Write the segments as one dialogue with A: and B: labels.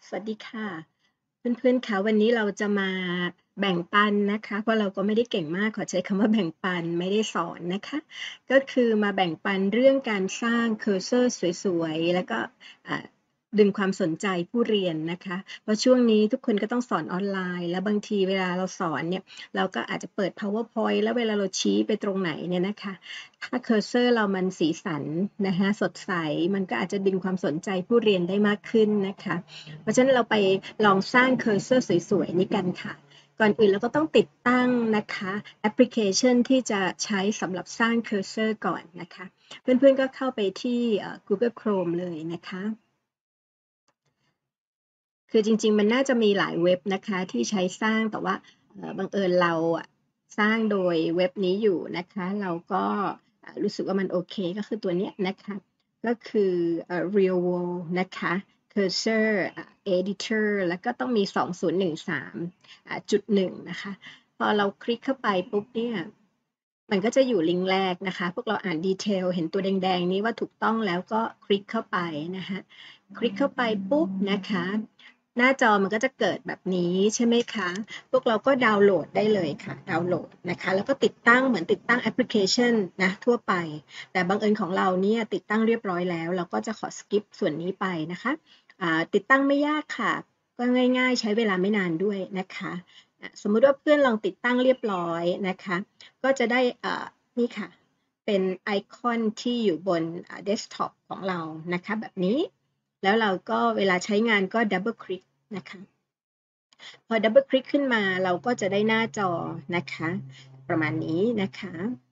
A: สวัสดีค่ะเพื่อนๆคะวันนี้เราจะมาแบ่งปันนะคะเพราะเราก็ไม่ได้เก่งมากขอใช้คำว่าแบ่งปันไม่ได้สอนนะคะก็คือมาแบ่งปันเรื่องการสร้างเคอร์เซอร์สวยๆแล้วก็ดึงความสนใจผู้เรียนนะคะเพราะช่วงนี้ทุกคนก็ต้องสอนออนไลน์แล้วบางทีเวลาเราสอนเนี่ยเราก็อาจจะเปิด PowerPoint แล้วเวลาเราชี้ไปตรงไหนเนี่ยนะคะถ้าเคอร์เซอร์เรามันสีสันนะคะสดใสมันก็อาจจะดึงความสนใจผู้เรียนได้มากขึ้นนะคะ เพราะฉะนั้นเราไปลองสร้างเคอร์เซอร์สวยๆนี้กันค่ะก่อนอื่นเราก็ต้องติดตั้งนะคะแอปพลิเคชันที่จะใช้สำหรับสร้างเคอร์เซอร์ก่อนนะคะเพื่อนๆก็เข้าไปที่Google Chrome เลยนะคะคือจริงๆมันน่าจะมีหลายเว็บนะคะที่ใช้สร้างแต่ว่าบังเอิญเราสร้างโดยเว็บนี้อยู่นะคะเราก็รู้สึกว่ามันโอเคก็คือตัวเนี้ยนะคะก็คือReal World นะคะ Cursor Editor แล้วก็ต้องมี2013จุดหนึ่งนะคะพอเราคลิกเข้าไปปุ๊บเนี่ยมันก็จะอยู่ลิงก์แรกนะคะพวกเราอ่านดีเทลเห็นตัวแดงๆนี้ว่าถูกต้องแล้วก็คลิกเข้าไปนะคะคลิกเข้าไปปุ๊บนะคะหน้าจอมันก็จะเกิดแบบนี้ใช่ไหมคะพวกเราก็ดาวน์โหลดได้เลยค่ะดาวน์โหลดนะคะแล้วก็ติดตั้งเหมือนติดตั้งแอปพลิเคชันนะทั่วไปแต่บังเอิญของเราเนี่ยติดตั้งเรียบร้อยแล้วเราก็จะขอสกิปส่วนนี้ไปนะคะติดตั้งไม่ยากค่ะก็ง่ายๆใช้เวลาไม่นานด้วยนะคะสมมุติว่าเพื่อนลองติดตั้งเรียบร้อยนะคะก็จะได้นี่ค่ะเป็นไอคอนที่อยู่บนเดสก์ท็อปของเรานะคะแบบนี้แล้วเราก็เวลาใช้งานก็ดับเบิลคลิกนะคะพอดับเบิลคลิกขึ้นมาเราก็จะได้หน้าจอนะคะประมาณนี้นะคะ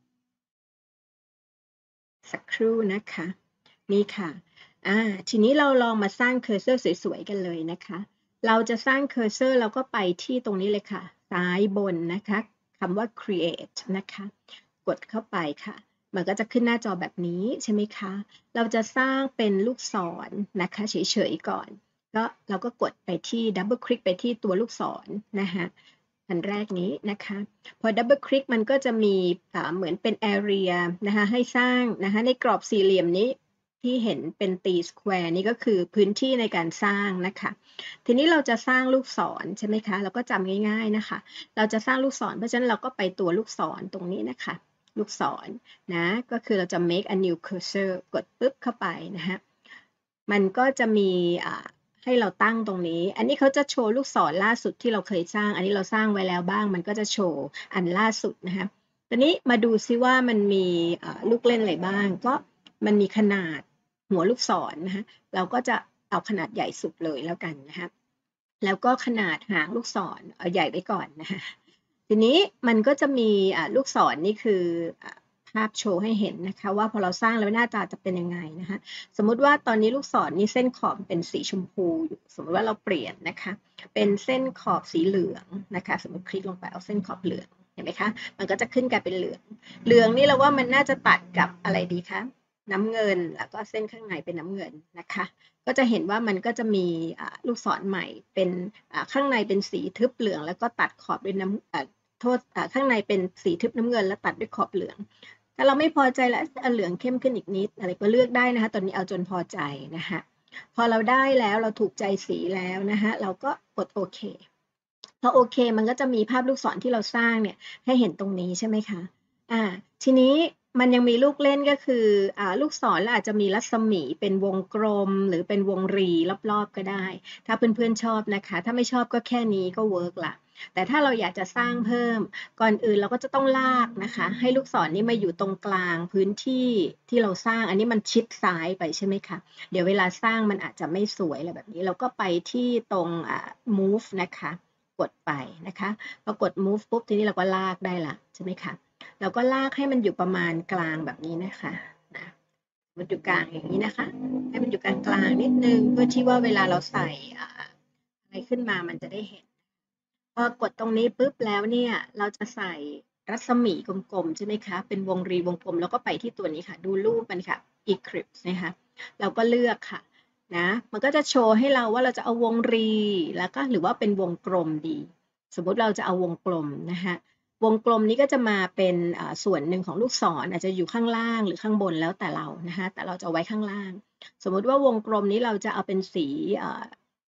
A: สักครู่นะคะนี่ค่ะทีนี้เราลองมาสร้างเคอร์เซอร์สวยๆกันเลยนะคะเราจะสร้างเคอร์เซอร์เราก็ไปที่ตรงนี้เลยค่ะซ้ายบนนะคะคำว่า create นะคะกดเข้าไปค่ะมันก็จะขึ้นหน้าจอแบบนี้ใช่ไหมคะเราจะสร้างเป็นลูกศรนะคะเฉยๆก่อนก็เราก็กดไปที่ดับเบิลคลิกไปที่ตัวลูกศรนะคะอันแรกนี้นะคะพอดับเบิลคลิกมันก็จะมีเหมือนเป็น area นะคะให้สร้างนะคะในกรอบสี่เหลี่ยมนี้ที่เห็นเป็นตีสแควร์นี่ก็คือพื้นที่ในการสร้างนะคะทีนี้เราจะสร้างลูกศรใช่ไหมคะเราก็จำง่ายๆนะคะเราจะสร้างลูกศรเพราะฉะนั้นเราก็ไปตัวลูกศรตรงนี้นะคะลูกศรนะก็คือเราจะ make a new cursor กดปุ๊บเข้าไปนะฮะมันก็จะมีให้เราตั้งตรงนี้อันนี้เขาจะโชว์ลูกศรล่าสุดที่เราเคยสร้างอันนี้เราสร้างไว้แล้วบ้างมันก็จะโชว์อันล่าสุดนะคะตอนนี้มาดูซิว่ามันมีลูกเล่นอะไรบ้างก็มันมีขนาดหัวลูกศรนะคะเราก็จะเอาขนาดใหญ่สุดเลยแล้วกันนะคะแล้วก็ขนาดหางลูกศรเอาใหญ่ไว้ก่อนนะคะทีนี้มันก็จะมีลูกศรนี่คือภาพโชว์ให้เห็นนะคะว่าพอเราสร้างแล้วหน้าตาจะเป็นยังไงนะคะสมมุติว่าตอนนี้ลูกศรนี่เส้นขอบเป็นสีชมพูอยู่สมมติว่าเราเปลี่ยนนะคะเป็นเส้นขอบสีเหลืองนะคะสมมติคลิกลงไปเอาเส้นขอบเหลืองเห็นไหมคะมันก็จะขึ้นกลายเป็นเหลืองเหลืองนี่เราว่ามันน่าจะตัดกับอะไรดีคะน้ำเงินแล้วก็เส้นข้างในเป็นน้ำเงินนะคะก็จะเห็นว่ามันก็จะมีลูกศรใหม่เป็นข้างในเป็นสีทึบเหลืองแล้วก็ตัดขอบด้วยน้ำโทษข้างในเป็นสีทึบน้ำเงินแล้วตัดด้วยขอบเหลืองถ้าเราไม่พอใจแล้วเอาเหลืองเข้มขึ้นอีกนิดอะไรก็เลือกได้นะคะตอนนี้เอาจนพอใจนะคะพอเราได้แล้วเราถูกใจสีแล้วนะคะเราก็กดโอเคพอโอเคมันก็จะมีภาพลูกศรที่เราสร้างเนี่ยให้เห็นตรงนี้ใช่ไหมคะทีนี้มันยังมีลูกเล่นก็คือลูกศรอาจจะมีรัศมีเป็นวงกลมหรือเป็นวงรีรอบๆก็ได้ถ้าเพื่อนๆชอบนะคะถ้าไม่ชอบก็แค่นี้ก็เวิร์กละแต่ถ้าเราอยากจะสร้างเพิ่มก่อนอื่นเราก็จะต้องลากนะคะให้ลูกศรนี้มาอยู่ตรงกลางพื้นที่ที่เราสร้างอันนี้มันชิดซ้ายไปใช่ไหมคะเดี๋ยวเวลาสร้างมันอาจจะไม่สวยอะไรแบบนี้เราก็ไปที่ตรงmove นะคะกดไปนะคะพอกด move ปุ๊บทีนี้เราก็ลากได้ละใช่ไหมคะเราก็ลากให้มันอยู่ประมาณกลางแบบนี้นะคะนะมันอยู่กลางอย่างนี้นะคะให้มันอยู่กลางๆนิดนึงเพื่อที่ว่าเวลาเราใส่อะไรขึ้นมามันจะได้เห็น พอกดตรงนี้ปุ๊บแล้วเนี่ยเราจะใส่รัศมีกลมๆใช่ไหมคะเป็นวงรีวงกลมแล้วก็ไปที่ตัวนี้ค่ะดูรูปมันค่ะ Eclipse นะคะเราก็เลือกค่ะนะมันก็จะโชว์ให้เราว่าเราจะเอาวงรีแล้วก็หรือว่าเป็นวงกลมดีสมมุติเราจะเอาวงกลมนะคะวงกลมนี้ก็จะมาเป็นส่วนหนึ่งของลูกศรอาจจะอยู่ข้างล่างหรือข้างบนแล้วแต่เรานะคะแต่เราจะไว้ข้างล่างสมมุติว่าวงกลมนี้เราจะเอาเป็นสี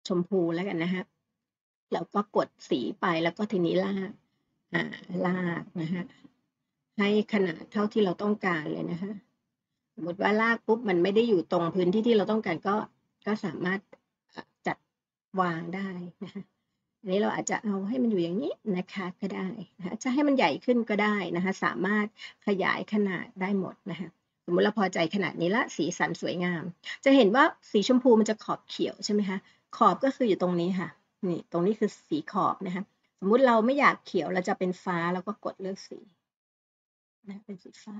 A: ชมพูแล้วกันนะคะแล้วก็กดสีไปแล้วก็ทีนี้ลากลากนะคะให้ขนาดเท่าที่เราต้องการเลยนะคะสมมติว่าลากปุ๊บมันไม่ได้อยู่ตรงพื้นที่ที่เราต้องการก็สามารถจัดวางได้นะคะอันนี้เราอาจจะเอาให้มันอยู่อย่างนี้นะคะก็ได้นะคะจะให้มันใหญ่ขึ้นก็ได้นะคะสามารถขยายขนาดได้หมดนะคะสมมติเราพอใจขนาดนี้ละสีสันสวยงามจะเห็นว่าสีชมพูมันจะขอบเขียวใช่ไหมคะขอบก็คืออยู่ตรงนี้ค่ะนี่ตรงนี้คือสีขอบนะคะสมมุติเราไม่อยากเขียวเราจะเป็นฟ้าแล้วก็กดเลือกสีนะเป็นสีฟ้า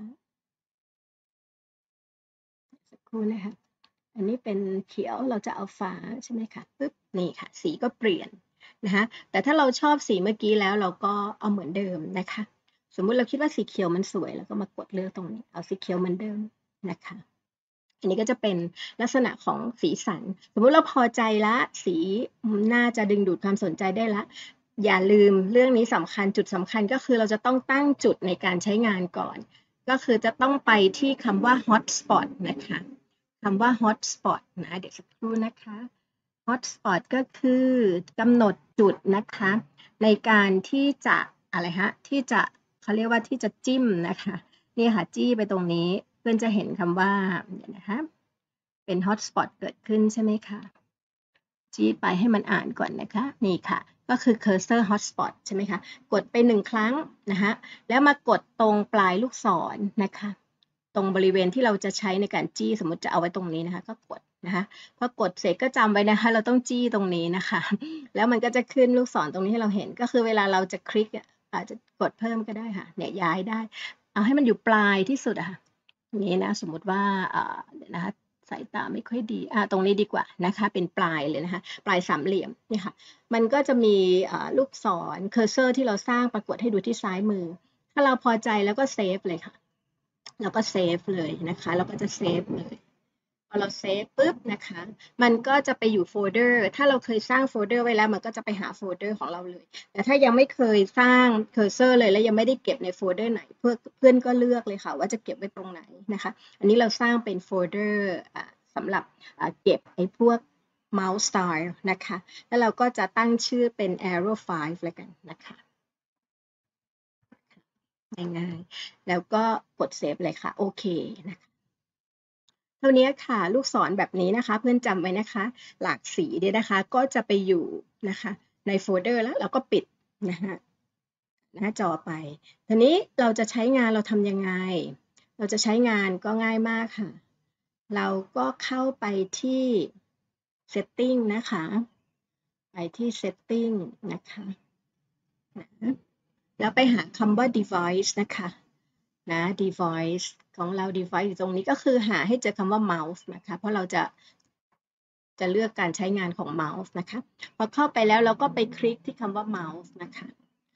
A: สักครู่นะคะอันนี้เป็นเขียวเราจะเอาฟ้าใช่ไหมคะปึ๊บนี่ค่ะสีก็เปลี่ยนนะคะแต่ถ้าเราชอบสีเมื่อกี้แล้วเราก็เอาเหมือนเดิมนะคะสมมุติเราคิดว่าสีเขียวมันสวยแล้วก็มากดเลือกตรงนี้เอาสีเขียวเหมือนเดิมนะคะอันนี้ก็จะเป็นลักษณะของสีสันสมมุติเราพอใจละสีน่าจะดึงดูดความสนใจได้ละอย่าลืมเรื่องนี้สำคัญจุดสำคัญก็คือเราจะต้องตั้งจุดในการใช้งานก่อนก็คือจะต้องไปที่คำว่า hotspot นะคะคำว่า hotspot นะเดี๋ยวสักครู่นะคะ hotspot ก็คือกำหนดจุดนะคะในการที่จะอะไรฮะที่จะเขาเรียกว่าที่จะจิ้มนะคะนี่ค่ะจี้ไปตรงนี้เพื่อนจะเห็นคำว่าเดี๋ยวนะคะเป็น hotspot เกิดขึ้นใช่ไหมคะจี้ไปให้มันอ่านก่อนนะคะนี่ค่ะก็คือ cursor hotspot ใช่ไหมคะกดไป1ครั้งนะคะแล้วมากดตรงปลายลูกศรนะคะตรงบริเวณที่เราจะใช้ในการจี้สมมติจะเอาไว้ตรงนี้นะคะก็กดนะคะพอกดเสร็จก็จำไว้นะคะเราต้องจี้ตรงนี้นะคะแล้วมันก็จะขึ้นลูกศรตรงนี้ให้เราเห็นก็คือเวลาเราจะคลิกอาจจะกดเพิ่มก็ได้ค่ะเนี่ยย้ายได้เอาให้มันอยู่ปลายที่สุดอะค่ะนี้นะสมมติว่าเดี๋ยวนะคะสายตาไม่ค่อยดีตรงนี้ดีกว่านะคะเป็นปลายเลยนะคะปลายสามเหลี่ยมนี่ค่ะมันก็จะมีลูกศรเคอร์เซอร์ที่เราสร้างปรากฏให้ดูที่ซ้ายมือถ้าเราพอใจแล้วก็เซฟเลยค่ะเราก็เซฟเลยนะคะเราก็จะเซฟเลยพอเราเซฟปุ๊บนะคะมันก็จะไปอยู่โฟลเดอร์ถ้าเราเคยสร้างโฟลเดอร์ไว้แล้วมันก็จะไปหาโฟลเดอร์ของเราเลยแต่ถ้ายังไม่เคยสร้างเคอร์เซอร์เลยและยังไม่ได้เก็บในโฟลเดอร์ไหนเพื่อนก็เลือกเลยค่ะว่าจะเก็บไว้ตรงไหนนะคะอันนี้เราสร้างเป็นโฟลเดอร์สำหรับเก็บไอ้พวก mouse style นะคะแล้วเราก็จะตั้งชื่อเป็น arrow 5แล้วกันนะคะง่ายๆแล้วก็กดเซฟเลยค่ะโอเคนะคะเท่านี้ค่ะลูกศรแบบนี้นะคะเพื่อนจำไว้นะคะหลากสีเนี่ยนะคะก็จะไปอยู่นะคะในโฟลเดอร์แล้วเราก็ปิดนะคะหน้าจอไปทีนี้เราจะใช้งานเราทำยังไงเราจะใช้งานก็ง่ายมากค่ะเราก็เข้าไปที่ setting นะคะไปที่ setting นะคะแล้วไปหาคำว่า device นะคะนะ device ของเรา device อยู่ตรงนี้ก็คือหาให้เจอคำว่า mouse นะคะเพราะเราจะเลือกการใช้งานของ mouse นะคะพอเข้าไปแล้วเราก็ไปคลิกที่คำว่า mouse นะคะ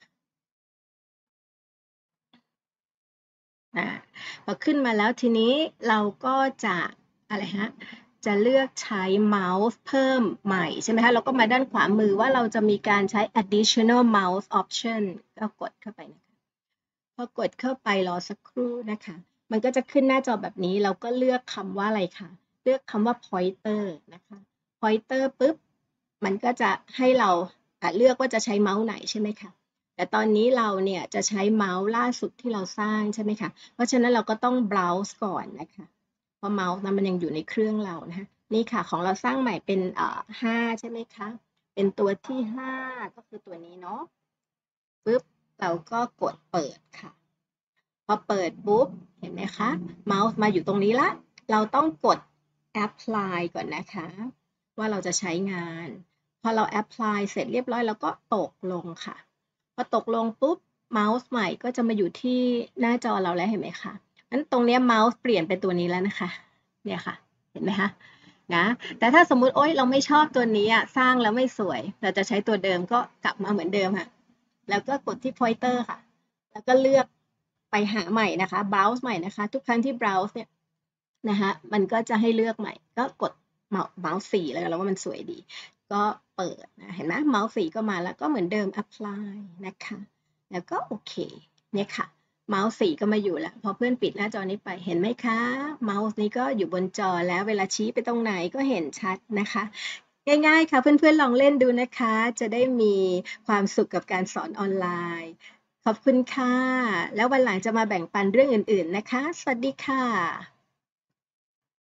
A: พอขึ้นมาแล้วทีนี้เราก็จะอะไรฮะจะเลือกใช้เมาส์เพิ่มใหม่ใช่ไหมคะเราก็มาด้านขวามือว่าเราจะมีการใช้ additional mouse option ก็กดเข้าไปนะคะพอกดเข้าไปรอสักครู่นะคะมันก็จะขึ้นหน้าจอแบบนี้เราก็เลือกคำว่าอะไรคะเลือกคำว่า pointer นะคะ pointer ปุ๊บมันก็จะให้เราเลือกว่าจะใช้เมาส์ไหนใช่ไหมคะแต่ตอนนี้เราเนี่ยจะใช้เมาส์ล่าสุดที่เราสร้างใช่ไหมคะเพราะฉะนั้นเราก็ต้อง browse ก่อนนะคะเพราะเมาส์นั้นมันยังอยู่ในเครื่องเรานะคะนี่ค่ะของเราสร้างใหม่เป็น5ใช่ไหมคะเป็นตัวที่5ก็คือตัวนี้เนาะปุ๊บเราก็กดเปิดค่ะพอเปิดปุ๊บเห็นไหมคะเมาส์มาอยู่ตรงนี้ละเราต้องกด apply ก่อนนะคะว่าเราจะใช้งานพอเรา apply เสร็จเรียบร้อยเราก็ตกลงค่ะพอตกลงปุ๊บเมาส์ใหม่ก็จะมาอยู่ที่หน้าจอเราแล้วเห็นไหมคะงั้นตรงนี้เมาส์เปลี่ยนเป็นตัวนี้แล้วนะคะเนี่ยค่ะเห็นไหมคะนะแต่ถ้าสมมุติโอ๊ยเราไม่ชอบตัวนี้สร้างแล้วไม่สวยเราจะใช้ตัวเดิมก็กลับมาเหมือนเดิมค่ะแล้วก็กดที่ pointer ค่ะแล้วก็เลือกไปหาใหม่นะคะ browse ใหม่นะคะทุกครั้งที่ browse เนี่ยนะคะมันก็จะให้เลือกใหม่ก็กดเมาส์สีเลยแล้วว่ามันสวยดีก็เปิดนะเห็นไหมเมาส์สีก็มาแล้วก็เหมือนเดิม apply นะคะแล้วก็โอเคเนี่ยค่ะเมาส์สีก็มาอยู่แล้วพอเพื่อนปิดหน้าจอนี้ไปเห็นไหมคะเมาส์นี้ก็อยู่บนจอแล้วเวลาชี้ไปตรงไหนก็เห็นชัดนะคะง่ายๆค่ะเพื่อนๆลองเล่นดูนะคะ จะได้มีความสุขกับการสอนออนไลน์ ขอบคุณค่ะ แล้ววันหลังจะมาแบ่งปันเรื่องอื่นๆนะคะ สวัสดีค่ะ